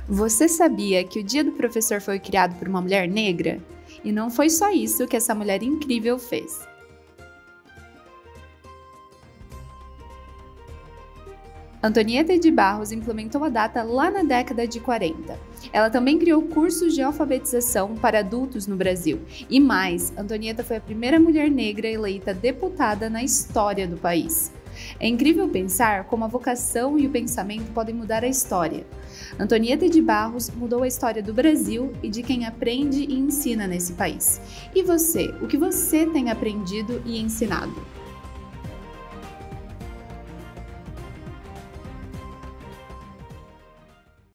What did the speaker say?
Você sabia que o Dia do Professor foi criado por uma mulher negra? E não foi só isso que essa mulher incrível fez. Antonieta de Barros implementou a data lá na década de 40. Ela também criou cursos de alfabetização para adultos no Brasil. E mais, Antonieta foi a primeira mulher negra eleita deputada na história do país. É incrível pensar como a vocação e o pensamento podem mudar a história. Antonieta de Barros mudou a história do Brasil e de quem aprende e ensina nesse país. E você, o que você tem aprendido e ensinado?